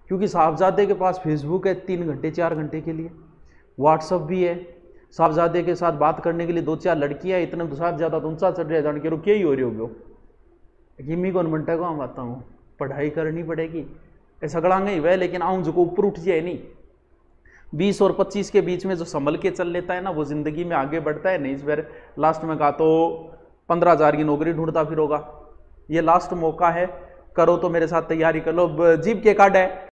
क्योंकि साहबजादे के पास फेसबुक है 3 घंटे 4 घंटे के लिए, व्हाट्सअप भी है, साहबजादे के साथ बात करने के लिए 2-4 लड़कियां, इतने तो साहबजादा तो ऊंचा चढ़ रहे जान के क्या ही हो रही हो किमी कौन बनता को हम आता हूँ, पढ़ाई करनी पड़ेगी सगड़ांगे ही वह, लेकिन आऊँ जो ऊपर उठ जाए नहीं। 20 और 25 के बीच में जो संभल के चल लेता है ना, वो जिंदगी में आगे बढ़ता है। नहीं इस बार लास्ट में कहा तो 15,000 की नौकरी ढूंढता फिर होगा। ये लास्ट मौका है, करो तो मेरे साथ तैयारी कर लो, जीप के कार्ड है।